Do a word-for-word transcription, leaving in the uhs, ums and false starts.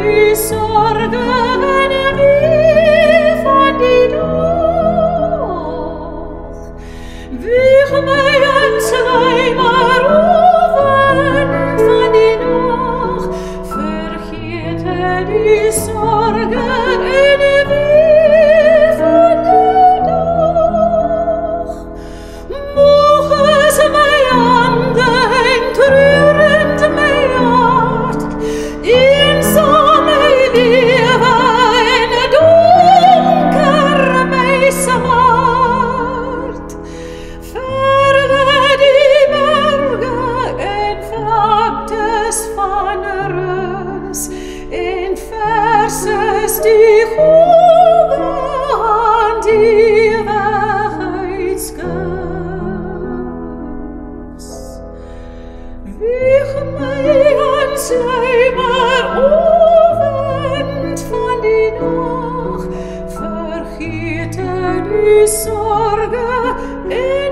die Sorge wie von die doch. Wir meien zweimal rufen von die noch, verchierte die Sorge wie von die doch. Moches mei andenkt, rührend mei Art, in so mei Liebe in dunker mei Samart. Ferne die Berge entferntes Fanneres, entferses die Hohe an die Wahrheitsgös. Wie mei ans Leimer Ofend von die Nacht, verchierte die Sorge